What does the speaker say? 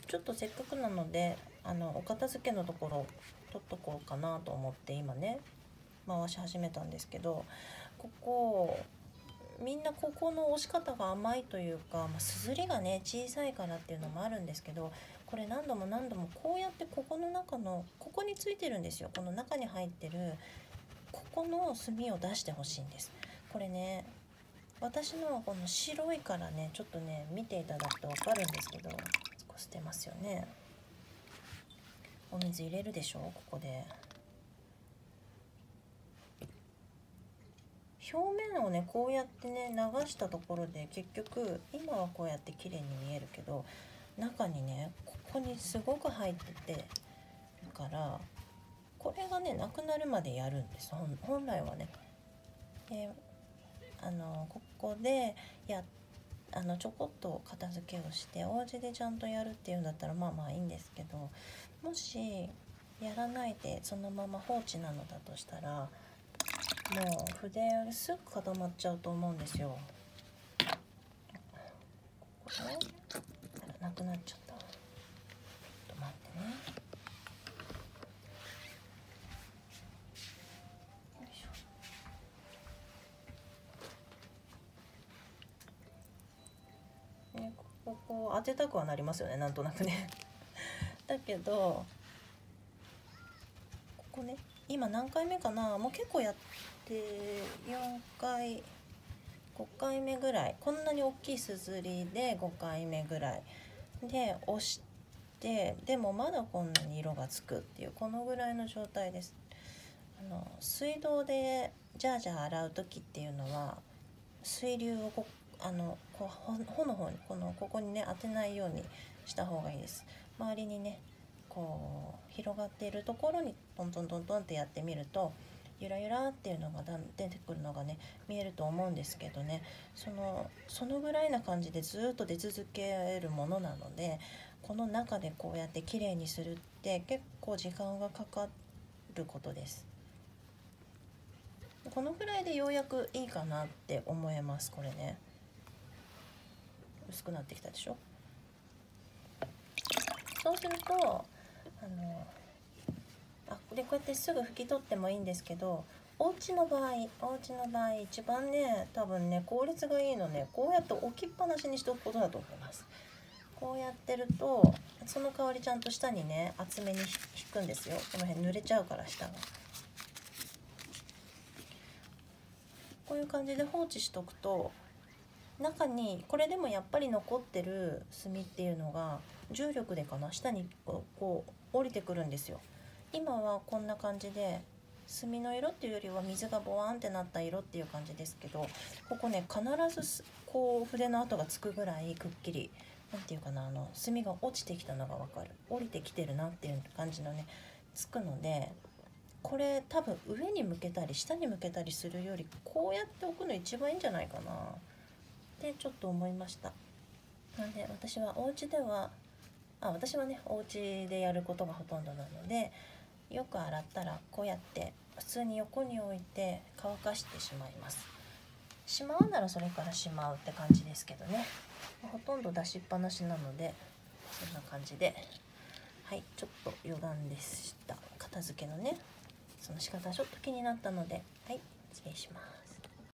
ちょっとせっかくなのでお片付けのところ取っとこうかなと思って今ね回し始めたんですけど、ここみんなここの押し方が甘いというか、すずりがね小さいからっていうのもあるんですけど、これ何度も何度もこうやってここの中のここについてるんですよ。この中に入ってるここの墨を出してほしいんです。これね、私のこの白いからね、ちょっとね見ていただくと分かるんですけど、捨てますよね。お水入れるでしょ、ここで。表面をねこうやってね流したところで結局今はこうやって綺麗に見えるけど、中にねここにすごく入っててるから、これがねなくなるまでやるんです。本来はね。でここでちょこっと片付けをしてお家でちゃんとやるっていうんだったらまあいいんですけど、もしやらないでそのまま放置なのだとしたら、もう筆すぐ固まっちゃうと思うんですよ。これなくなっちゃった。ちょっと待ってね。よいしょ。ここ当てたくはなりますよね、なんとなくねだけどここね、今何回目かな、もう結構やって4回5回目ぐらい、こんなに大きいすずりで5回目ぐらいで押して、でもまだこんなに色がつくっていう、このぐらいの状態です。水道でジャージャー洗う時っていうのは水流をこう穂の方にここにね当てないようにした方がいいです。周りにねこう広がっているところにトントントントンってやってみると、ゆらゆらっていうのが出てくるのがね見えると思うんですけどね、そのぐらいな感じでずっと出続けるものなので、この中でこうやってきれいにするって結構時間がかかることです。このぐらいでようやくいいかなって思います。これね薄くなってきたでしょ。そうするとでこうやってすぐ拭き取ってもいいんですけど、お家の場合一番ね多分ね効率がいいのね、こうやって置きっぱなしにしておくことだと思います。こうやってるとその代わりちゃんと下にね厚めに引くんですよ。この辺濡れちゃうから下が。こういう感じで放置しとくと、中にこれでもやっぱり残ってる墨っていうのが重力でかな、下にこう降りてくるんですよ。今はこんな感じで墨の色っていうよりは水がボワーンってなった色っていう感じですけど、ここね必ずこう筆の跡がつくぐらいくっきり、なんていうかな、墨が落ちてきたのが分かる、降りてきてるなっていう感じのねつくので、これ多分上に向けたり下に向けたりするよりこうやっておくの一番いいんじゃないかなってちょっと思いました。なんで私は私はねお家でやることがほとんどなので、よく洗ったらこうやって普通に横に置いて乾かしてしまいます。しまうならそれからしまうって感じですけどね、ほとんど出しっぱなしなのでそんな感じで、はい、ちょっと余談でした。片付けのねその仕方ちょっと気になったので、はい、失礼します。